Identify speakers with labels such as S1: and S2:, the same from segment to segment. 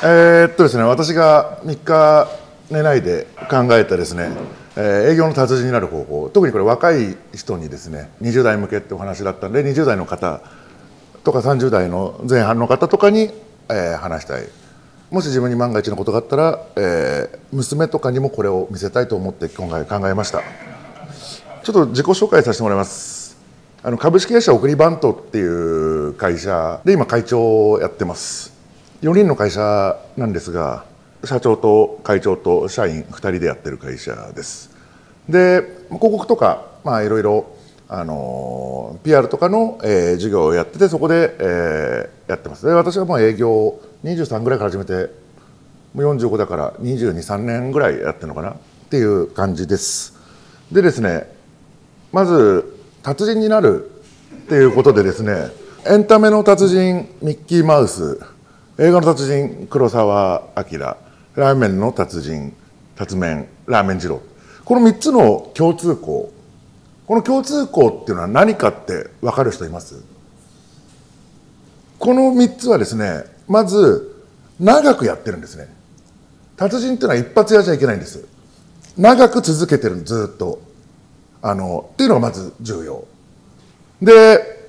S1: ですね、私が3日寝ないで考えたですね、営業の達人になる方法、特にこれ若い人にですね、20代向けってお話だったんで、20代の方とか30代の前半の方とかに、話したい。もし自分に万が一のことがあったら、娘とかにもこれを見せたいと思って今回考えました。ちょっと自己紹介させてもらいます。株式会社送りバントっていう会社で今会長をやってます。4人の会社なんですが、社長と会長と社員2人でやってる会社です。で、広告とか、いろいろPR とかの、事業をやってて、そこで、やってます。で、私はもう営業23ぐらいから始めて、もう45だから22、3年ぐらいやってるのかなっていう感じです。でですね、まず達人になるっていうことでですね、エンタメの達人ミッキーマウス、映画の達人黒澤明、ラーメンの達人達麺ラーメン二郎、この3つの共通項、この共通項っていうのは何かって分かる人います？この3つはですね、まず長くやってるんですね。達人っていうのは一発やっちゃいけないんです。長く続けてる、ずっとっていうのがまず重要で、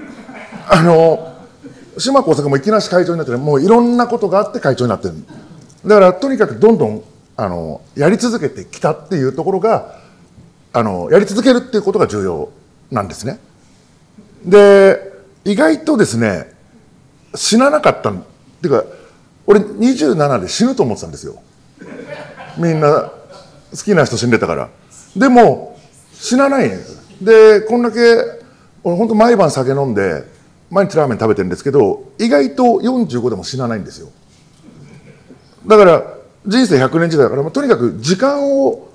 S1: 島耕作もいきなし会長になってる、もういろんなことがあって会長になってる。だからとにかくどんどんやり続けてきたっていうところがやり続けるっていうことが重要なんですね。で、意外とですね、死ななかったっていうか、俺27で死ぬと思ってたんですよ。みんな好きな人死んでたから。でも死なないんです。で、こんだけ俺本当毎晩酒飲んで毎日ラーメン食べてるんですけど、意外と45でも死なないんですよ。だから人生100年時代だから、とにかく時間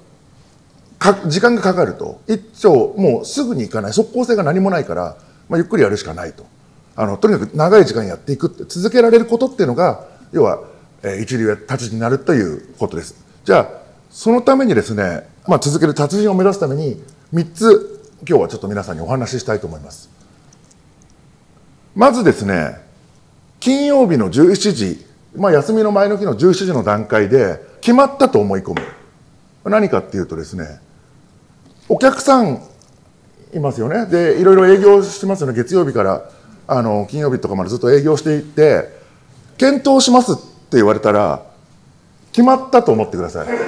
S1: がかかると、一丁もうすぐにいかない、即効性が何もないから、ゆっくりやるしかないと。とにかく長い時間やっていくって、続けられることっていうのが、要は、一流達人になるということです。じゃあそのためにですね、続ける達人を目指すために3つ今日はちょっと皆さんにお話ししたいと思います。まずですね、金曜日の17時、休みの前の日の17時の段階で決まったと思い込む。何かっていうとですね、お客さんいますよね。で、いろいろ営業してますよね。月曜日から金曜日とかまでずっと営業していって、検討しますって言われたら決まったと思ってください。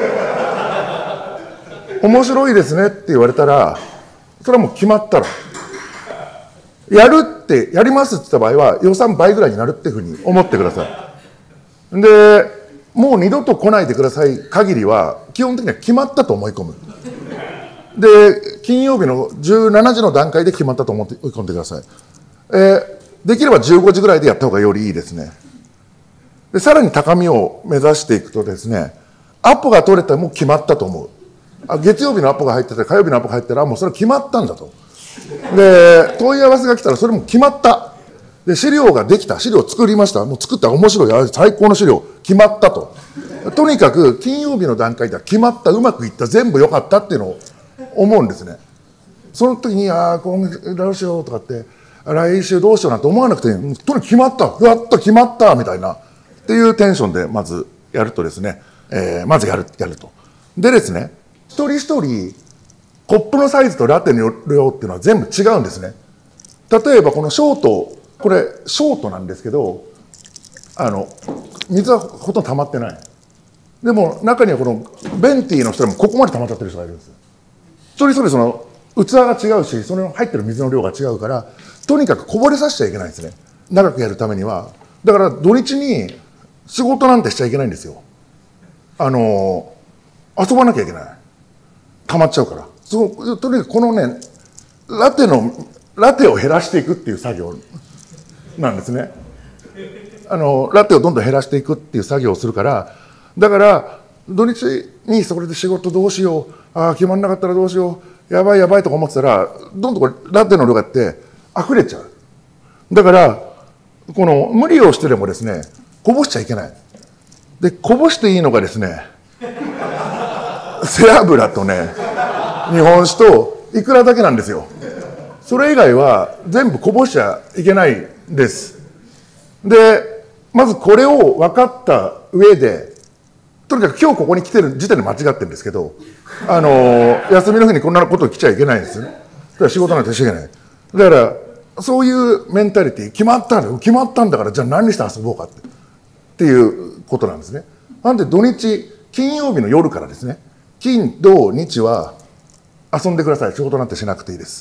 S1: 面白いですねって言われたら、それはもう決まったら、やりますって言った場合は予算倍ぐらいになるっていうふうに思ってください。で、もう二度と来ないでください限りは基本的には決まったと思い込む。で、金曜日の17時の段階で決まったと思って追い込んでください。できれば15時ぐらいでやった方がよりいいですね。で、さらに高みを目指していくとですね、アポが取れたらもう決まったと思う。月曜日のアポが入ってたら、火曜日のアポが入ったら、もうそれは決まったんだと。で、問い合わせが来たらそれも決まった。で、資料ができた、資料作りました、もう作った面白い、最高の資料決まったと。とにかく金曜日の段階では決まった、うまくいった、全部良かったっていうのを思うんですね。その時に今月どうしようとかって、来週どうしようなんて思わなくて、とにかく決まった、やっと決まったみたいなっていうテンションでまずやるとですね、まずやると。でですね、一人一人コップのサイズとラテの量っていうのは全部違うんですね。例えばこのショート、これショートなんですけど、水はほとんど溜まってない。でも中にはこのベンティーの人でもここまで溜まっちゃってる人がいるんです。一人一人その器が違うし、その入ってる水の量が違うから、とにかくこぼれさせちゃいけないんですね。長くやるためには。だから土日に仕事なんてしちゃいけないんですよ。遊ばなきゃいけない。溜まっちゃうから。とにかくこのね、ラテを減らしていくっていう作業なんですね。ラテをどんどん減らしていくっていう作業をするから、だから土日にそれで仕事どうしよう、決まんなかったらどうしよう、やばいやばいとか思ってたら、どんどんラテの量がって溢れちゃう。だからこの無理をしてでもですね、こぼしちゃいけない。で、こぼしていいのがですね、背脂とね、日本酒とイクラだけなんですよ。それ以外は全部こぼしちゃいけないんです。で、 まずこれを分かった上で、とにかく今日ここに来てる時点で間違ってるんですけど、休みの日にこんなこと来ちゃいけないんですよね。だから仕事なんてしちゃいけない。だからそういうメンタリティ、決まったんだから、じゃあ何して遊ぼうかっていうことなんですね。なんで土日、金曜日の夜からですね、金土日は遊んでください。仕事なんてしなくていいです。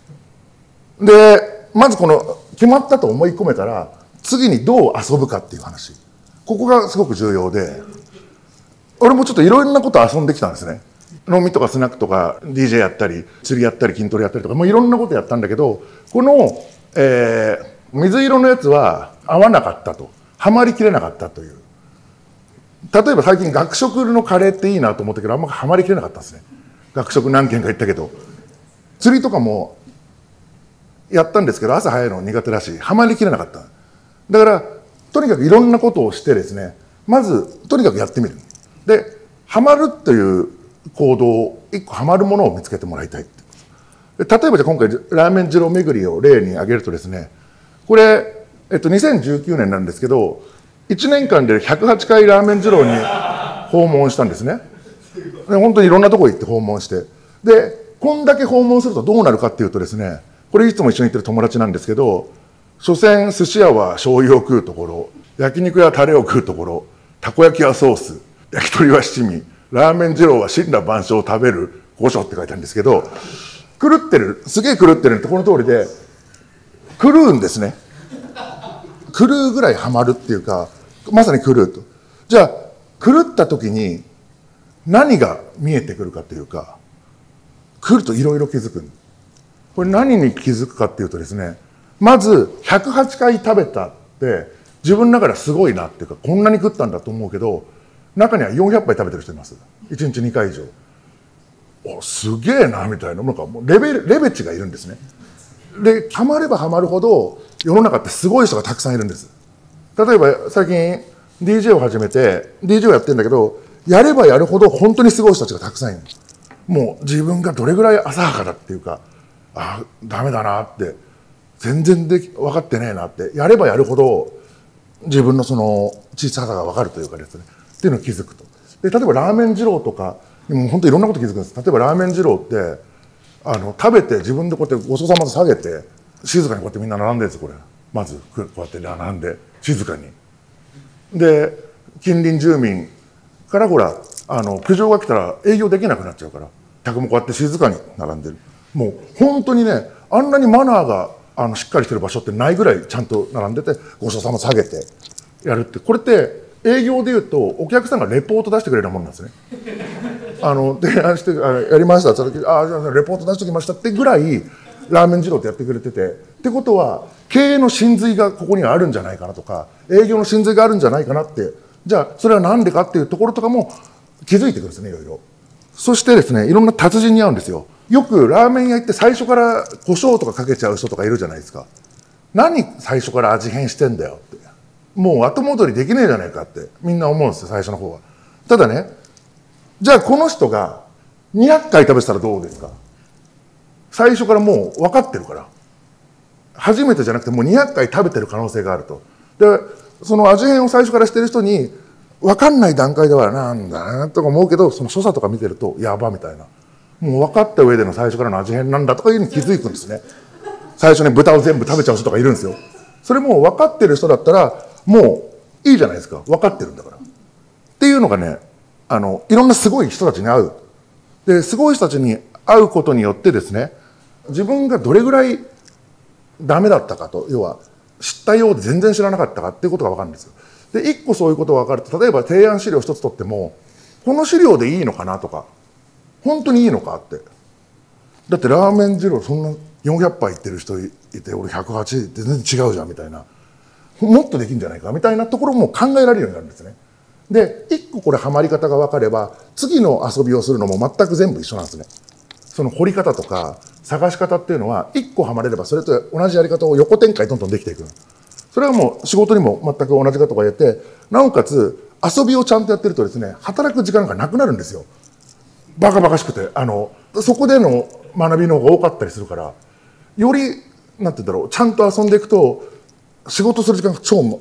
S1: でまずこの決まったと思い込めたら、次にどう遊ぶかっていう話、ここがすごく重要で、俺もちょっといろんなこと遊んできたんですね。飲みとかスナックとか DJ やったり釣りやったり筋トレやったりとか、もういろんなことやったんだけど、この、水色のやつは合わなかったと、はまりきれなかったという。例えば最近学食のカレーっていいなと思ったけど、あんまはまりきれなかったんですね。学食何軒か行ったけど、釣りとかもやったんですけど、朝早いの苦手だし、はまりきれなかった。だからとにかくいろんなことをしてですね、まずとにかくやってみる。ではまるという行動、一個はまるものを見つけてもらいたい。例えばじゃあ今回ラーメン二郎巡りを例に挙げるとですね、これ、2019年なんですけど、1年間で108回ラーメン二郎に訪問したんですね。で本当にいろんなとこ行って訪問して、でこんだけ訪問するとどうなるかっていうとですね、これいつも一緒に行ってる友達なんですけど、所詮寿司屋は醤油を食うところ、焼肉屋タレを食うところ、たこ焼きはソース、焼き鳥は七味、ラーメン二郎は森羅万象を食べる御所って書いてあるんですけど、狂ってる、すげえ狂ってるってこの通りで狂うんですね。狂うぐらいハマるっていうか、まさに狂うと。じゃあ狂った時に何が見えてくるかというか、来るといろいろ気づく。これ何に気づくかっていうとですね、まず108回食べたって自分の中ではすごいなっていうか、こんなに食ったんだと思うけど、中には400杯食べてる人います。1日2回以上。お、すげえなみたいな、なんかもうレベチがいるんですね。でハマればハマるほど世の中ってすごい人がたくさんいるんです。例えば最近 DJ を始めて DJ をやってるんだけど、やればやるほど本当にすごい人たちがたくさんいる。もう自分がどれぐらい浅はかだっていうか、あ、ダメだなって、全然分かってねえなって、やればやるほど自分のその小ささが分かるというかですね、っていうのを気づくと。で例えばラーメン二郎とかもう本当いろんなこと気づくんです。例えばラーメン二郎って食べて自分でこうやってごちそうさまと下げて静かにこうやってみんな並んでるんです。これまずこうやって並んで静かに。で近隣住民からほら苦情が来たら営業できなくなっちゃうから、客もこうやって静かに並んでる。もう本当にね、あんなにマナーがしっかりしてる場所ってないぐらいちゃんと並んでて、ごちそうさま下げてやるって、これって営業でいうとお客さんがレポート出してくれるようなもんなんですね。提案してやりましたって言った時、じゃあレポート出しておきましたってぐらいラーメン二郎ってやってくれてて、ってことは経営の真髄がここにはあるんじゃないかなとか、営業の真髄があるんじゃないかなって、じゃあそれは何でかっていうところとかも気づいてくるんですね、いろいろ。そしてですね、いろんな達人に会うんですよ。よくラーメン屋行って最初から胡椒とかかけちゃう人とかいるじゃないですか。何最初から味変してんだよって、もう後戻りできねえじゃないかってみんな思うんですよ、最初の方は。ただね、じゃあこの人が200回食べてたらどうですか。最初からもう分かってるから、初めてじゃなくてもう200回食べてる可能性があると。でその味変を最初からしてる人に分かんない段階ではなんだなとか思うけど、その所作とか見てるとやばみたいな、もう分かった上での最初からの味変なんだとかいうふうに気づくんですね。最初に豚を全部食べちゃう人とかいるんですよ。それも分かってる人だったらもういいじゃないですか、分かってるんだからっていうのがね、いろんなすごい人たちに会う。ですごい人たちに会うことによってですね、自分がどれぐらいダメだったかと、要は知ったようで全然知らなかったかっていうことが分かるんですよ。で一個そういうことが分かると、例えば提案資料一つ取っても、この資料でいいのかなとか、本当にいいのかって。だってラーメン二郎そんな400杯いってる人いて、俺108って全然違うじゃんみたいな、もっとできるんじゃないかみたいなところも考えられるようになるんですね。で一個これハマり方が分かれば、次の遊びをするのも全く全部一緒なんですね。その掘り方とか探し方っていうのは一個ハマれればそれと同じやり方を横展開どんどんできていく。それはもう仕事にも全く同じことが言えて、なおかつ遊びをちゃんとやってるとですね、働く時間がなくなるんですよ。バカバカしくて、そこでの学びの方が多かったりするから、よりなんて言うんだろう、ちゃんと遊んでいくと仕事する時間が超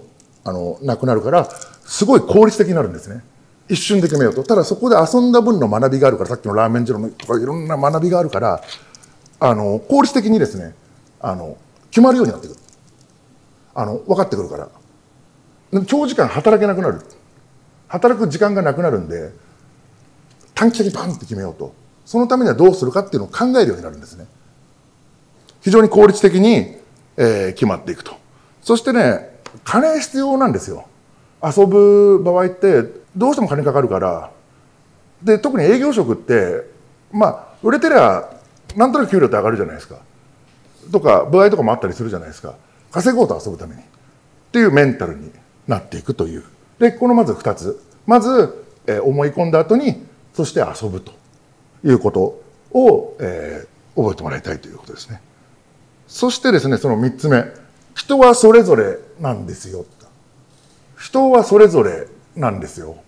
S1: なくなるからすごい効率的になるんですね。一瞬で決めようと。ただそこで遊んだ分の学びがあるから、さっきのラーメン二郎のとかいろんな学びがあるから、効率的にですね決まるようになってくる。分かってくるから。長時間働けなくなる。働く時間がなくなるんで、短期的にパンって決めようと。そのためにはどうするかっていうのを考えるようになるんですね。非常に効率的に、決まっていくと。そしてね、金必要なんですよ。遊ぶ場合ってどうしても金かかるから。で、特に営業職って売れてりゃなんとなく給料って上がるじゃないですか。とか歩合とかもあったりするじゃないですか。稼ごうと遊ぶためにっていうメンタルになっていくという。でこのまず2つ、まず、思い込んだ後にそして遊ぶということを、覚えてもらいたいということですね。そしてですね、その3つ目、人はそれぞれなんですよ。人はそれぞれなんですよ。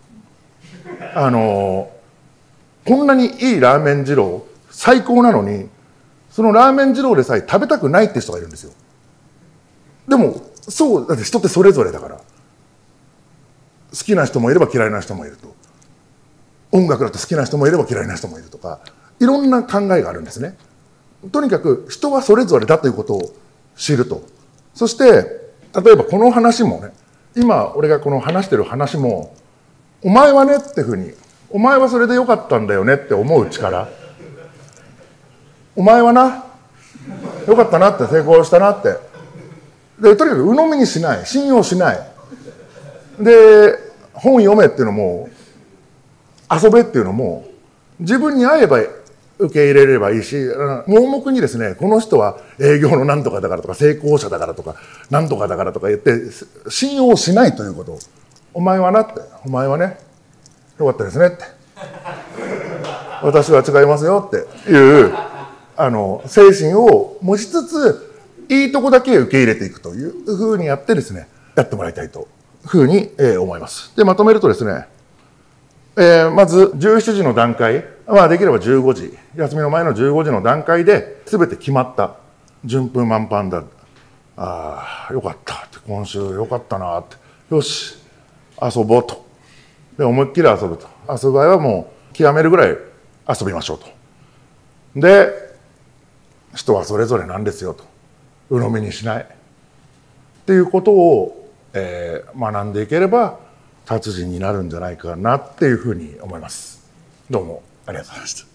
S1: こんなにいいラーメン二郎最高なのに、そのラーメン二郎でさえ食べたくないって人がいるんですよ。でもそうだって人ってそれぞれだから、好きな人もいれば嫌いな人もいると。音楽だと好きな人もいれば嫌いな人もいるとか、いろんな考えがあるんですね。とにかく人はそれぞれだということを知ると。そして例えばこの話もね、今俺がこの話してる話も、お前はねってふうに、お前はそれでよかったんだよねって思う力、お前はなよかったなって、成功したなって、でとにかく鵜呑みにしない、信用しないで、本読めっていうのも遊べっていうのも自分に合えば受け入れればいいし、盲目にですね、この人は営業のなんとかだからとか成功者だからとかなんとかだからとか言って信用しないということ。お前はなって、お前はねよかったですねって、私は違いますよっていう精神を持ちつつ、いいとこだけ受け入れていくというふうにやってですね、やってもらいたいというふうに思います。でまとめるとですね、まず17時の段階、できれば15時、休みの前の15時の段階で全て決まった、順風満帆だ、よかったって、今週よかったなって、よし遊ぼうと、で思いっきり遊ぶと。遊ぶ場合はもう極めるぐらい遊びましょうと。で人はそれぞれなんですよと、鵜呑みにしないっていうことを、学んでいければ達人になるんじゃないかなっていうふうに思います。どうもありがとうございました。